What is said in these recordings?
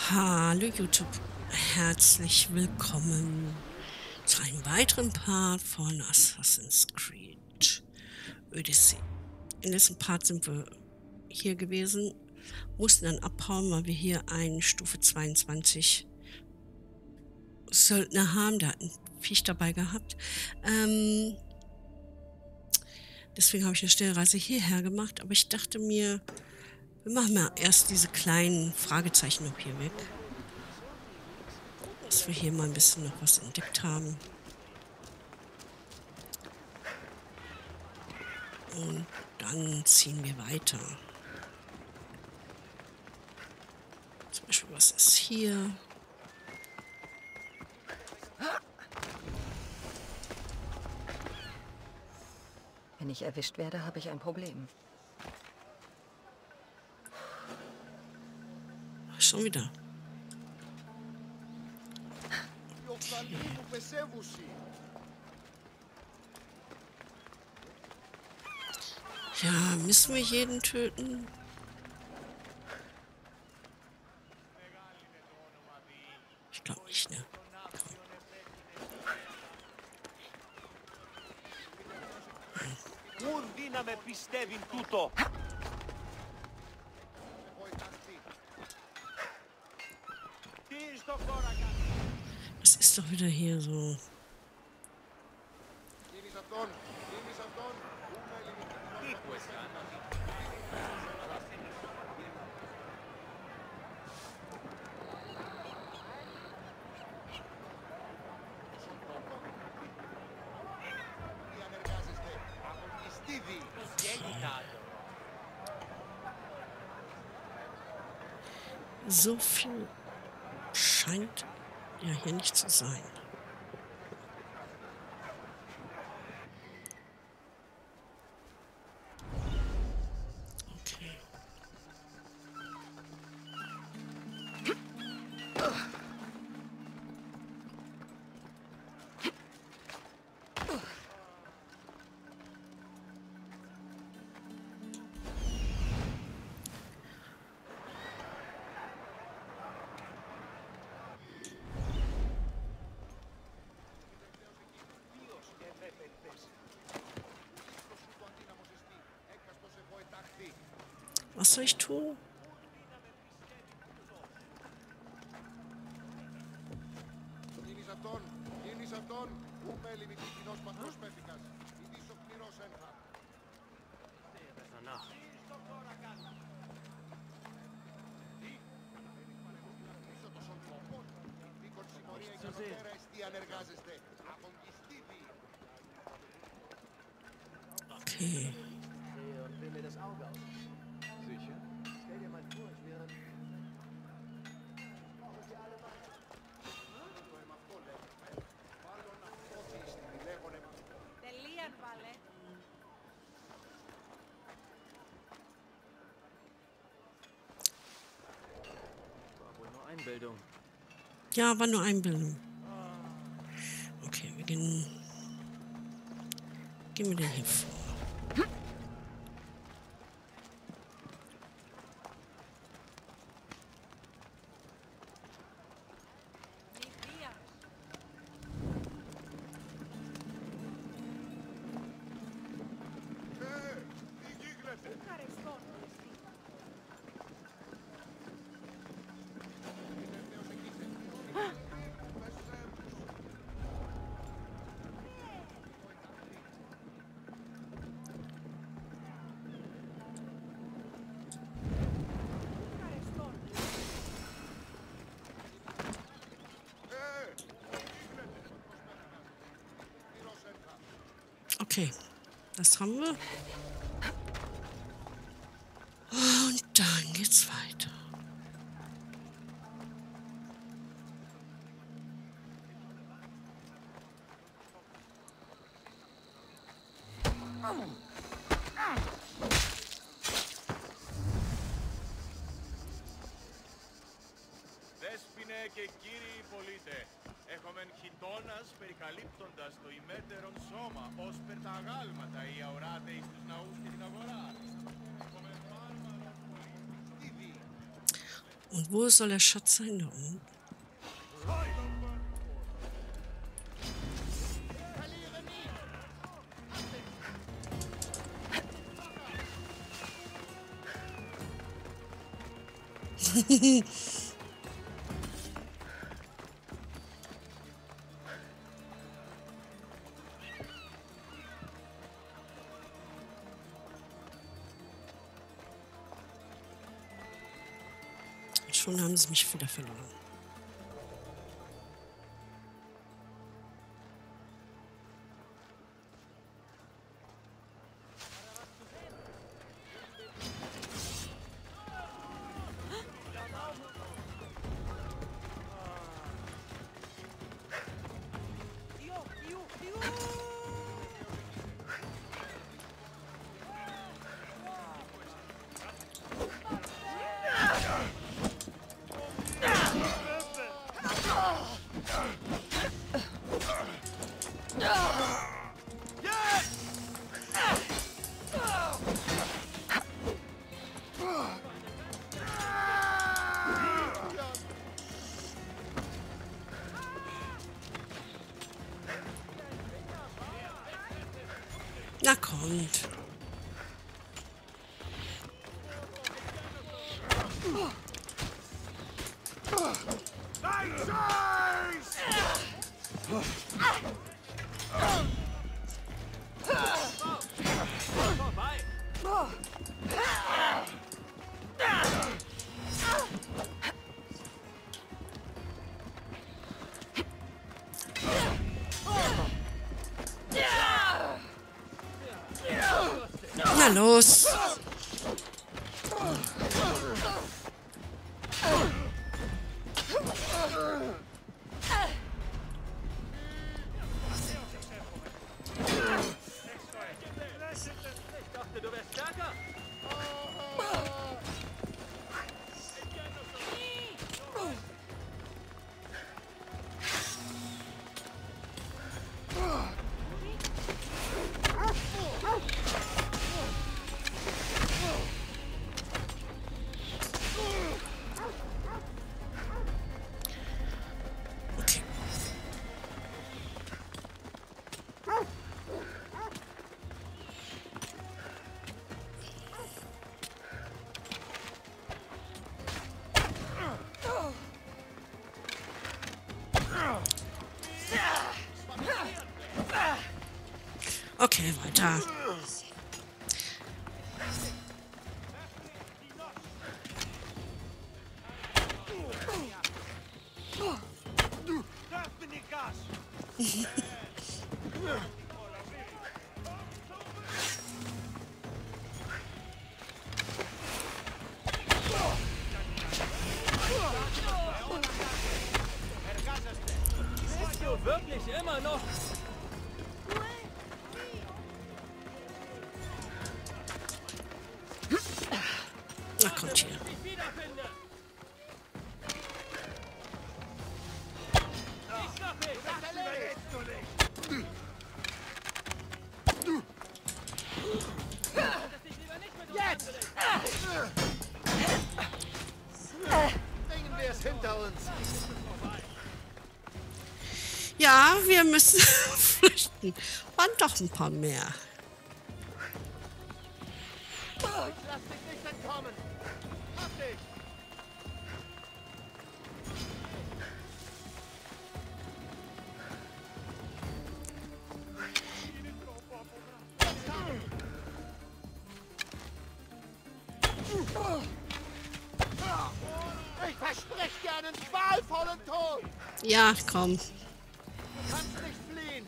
Hallo YouTube, herzlich willkommen zu einem weiteren Part von Assassin's Creed Odyssey. In diesem Part sind wir hier gewesen, mussten dann abhauen, weil wir hier einen Stufe 22 Söldner haben, der hat ein Viech dabei gehabt. Deswegen habe ich eine Schnellreise hierher gemacht, aber ich dachte mir, wir machen mal erst diese kleinen Fragezeichen noch hier weg. Dass wir hier mal ein bisschen noch was entdeckt haben. Und dann ziehen wir weiter. Zum Beispiel, was ist hier? Wenn ich erwischt werde, habe ich ein Problem. Schon wieder. Ja, müssen wir jeden töten? Ich glaube nicht, ne? Das ist doch wieder hier so. So viel scheint ja hier nicht zu sein. Okay. Was soll ich tun? Okay. Einbildung. Ja, war nur Einbildung. Okay, wir gehen wir denn hier vor? Okay, das haben wir. Und dann geht's weiter. Δέσποινε και κύριοι πολίτε, έχομεν χιτώνας περικαλύπτοντας το ημέτερον σώμα, ως περ τα αγάλματα οι αοράτε εις τους ναούς και την αγορά. Έχομεν βάρβαρος πολίτης. Und wo soll der Schatz sein? Da unten? Schon haben sie mich wieder verloren. Na kommt. Na los. Ich dachte, du wärst stärker. Okay. Okay, weiter. Bist du wirklich immer noch? Na kommt hier. Ich wiederfinde. Ich schaffe es. Das überlebst du nicht. Solltest dich lieber nicht mit uns anlegen. Bringen wir es hinter uns. Ja, wir müssen flüchten. Waren doch ein paar mehr. Lass dich nicht entkommen. Hab dich. Ich verspreche dir einen qualvollen Tod. Ja, komm. Du kannst nicht fliehen.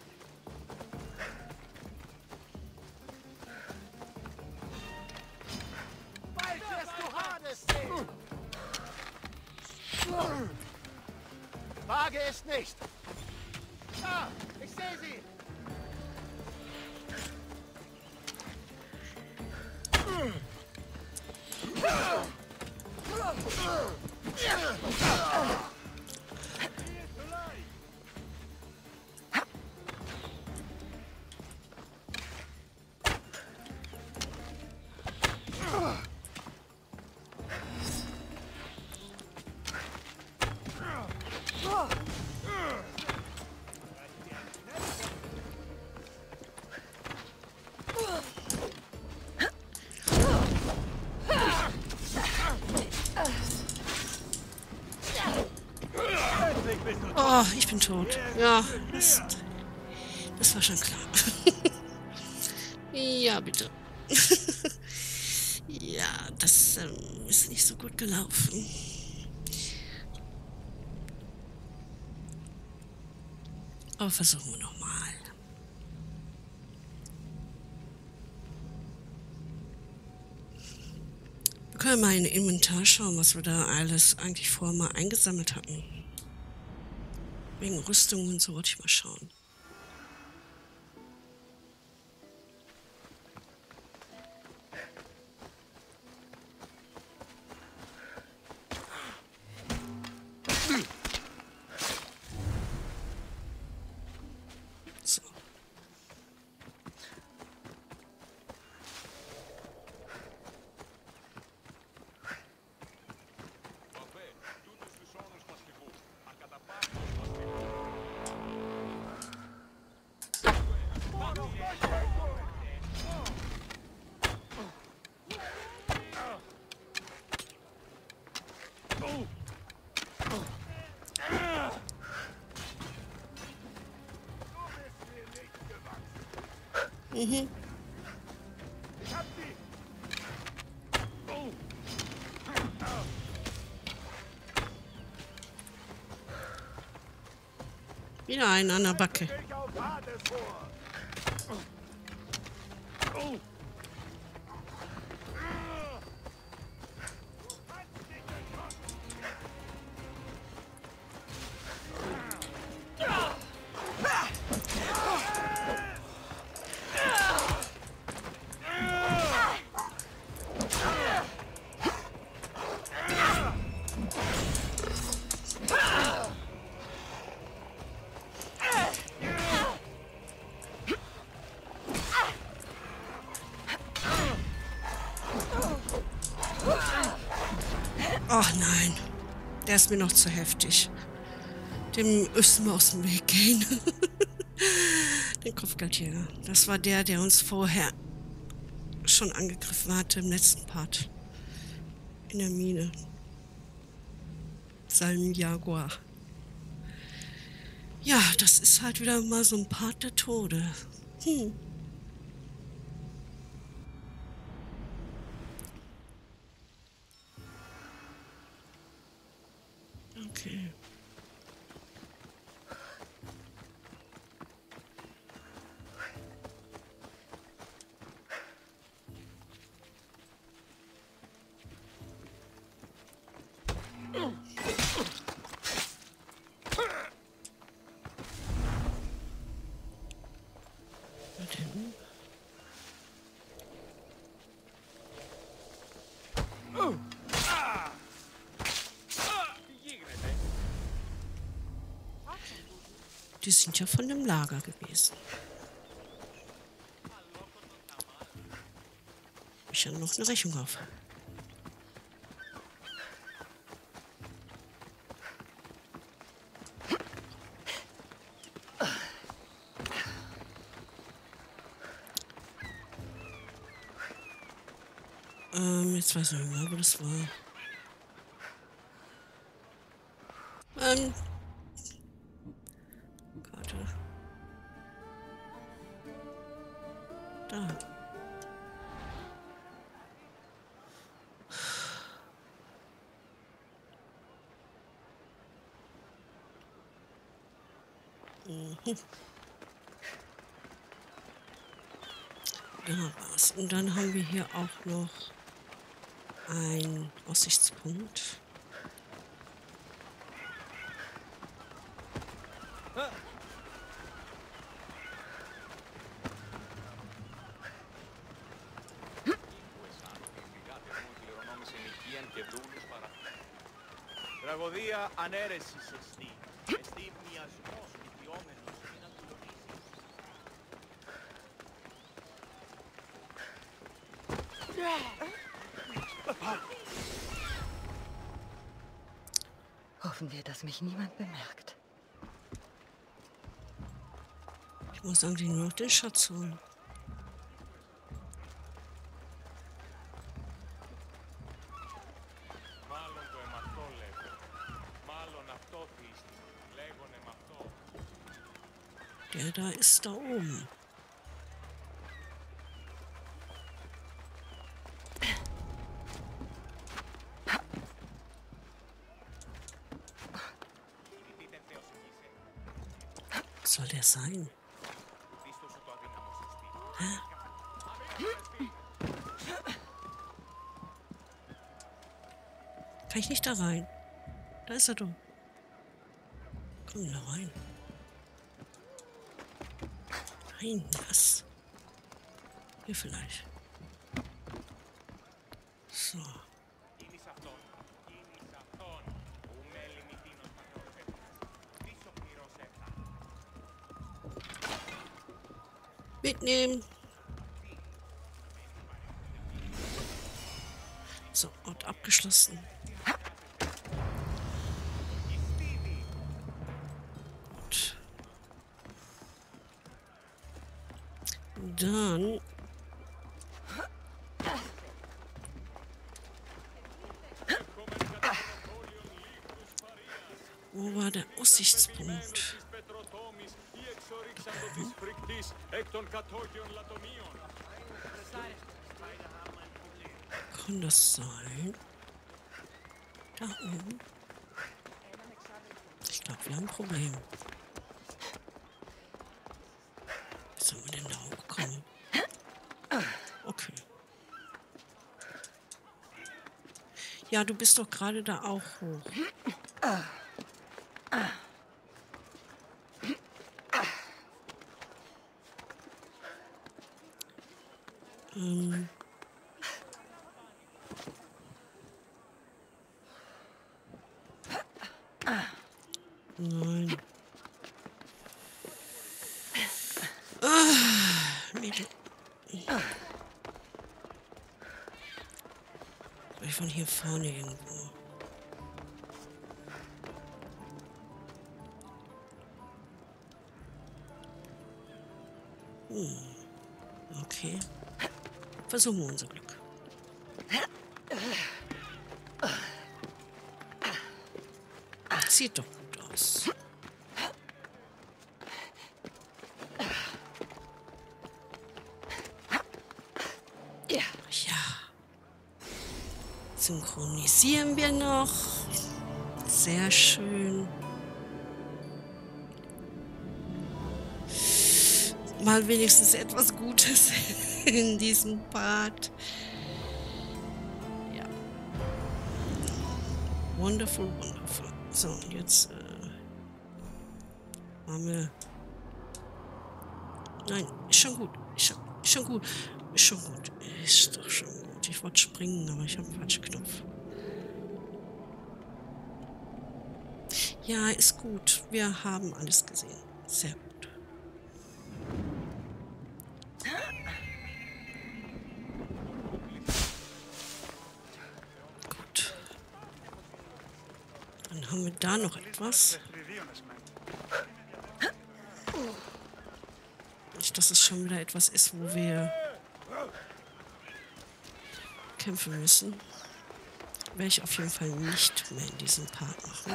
Bald wirst du Hades sehen. Wage es nicht. Ah, ich sehe sie. Oh, ich bin tot. Ja, das war schon klar. Ja, bitte. Ja, das ist nicht so gut gelaufen. Aber versuchen wir nochmal. Wir können mal in den Inventar schauen, was wir da alles eigentlich vorher mal eingesammelt hatten. Wegen Rüstung und so wollte ich mal schauen. So. Mhm. Wieder einen an der Backe. Ach nein, der ist mir noch zu heftig. Dem müssen wir aus dem Weg gehen. Den Kopfgeldjäger. Das war der uns vorher schon angegriffen hatte im letzten Part. In der Mine. Sein Jaguar. Ja, das ist halt wieder mal so ein Part der Tode. Okay. Und hinten. Die sind ja von dem Lager gewesen. Ich habe noch eine Rechnung auf. Jetzt weiß ich nicht mehr, wo das war. Karte. Da. Da war's. Und dann haben wir hier auch noch einen Aussichtspunkt. Τραγωδία ανέρεσης εστί. Εστί μοιασμός νικιόμενος ή να τουλωνήσεις. Hoffen wir, dass mich niemand bemerkt. Ich muss eigentlich nur noch den Schatz holen. Μάλλον το αιματό λέγω. Μάλλον αυτό θύστηκε. Λέγονε Der da ist da oben. Was soll der sein? Hä? Kann ich nicht da rein? Da ist er doch. Komm da rein. Nein, das. Hier vielleicht. So. Mitnehmen. So, Ort abgeschlossen. Gut. Dann wo war der Aussichtspunkt? Kann das sein? Da oben? Ich glaube, wir haben ein Problem. Wie sollen wir denn da hochkommen? Okay. Ja, du bist doch gerade da auch hoch. Nein. Mädel. Ich von hier vorne irgendwo. Okay. Versuchen wir unser Glück. Sieht doch gut aus. Ja. Synchronisieren wir noch. Sehr schön. Mal wenigstens etwas Gutes in diesem Part. Ja. Wonderful, wonderful. So, und jetzt haben wir... Nein, ist schon gut. Ist schon gut. Ist schon gut. Ist doch schon gut. Ich wollte springen, aber ich habe den falschen Knopf. Ja, ist gut. Wir haben alles gesehen. Sehr gut. Gut. Dann haben wir da noch etwas. Nicht, dass es schon wieder etwas ist, wo wir kämpfen müssen. Werde ich auf jeden Fall nicht mehr in diesem Part machen.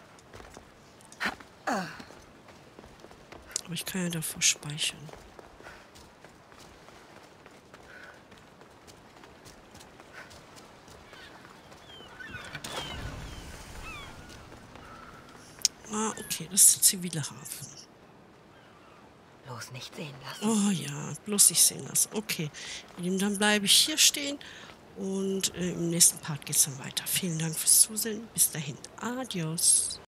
Aber ich kann ja davor speichern. Ah, okay, das ist der zivile Hafen. Bloß nicht sehen lassen. Oh ja, bloß nicht sehen lassen. Okay, dann bleibe ich hier stehen und im nächsten Part geht es dann weiter. Vielen Dank fürs Zusehen. Bis dahin. Adios.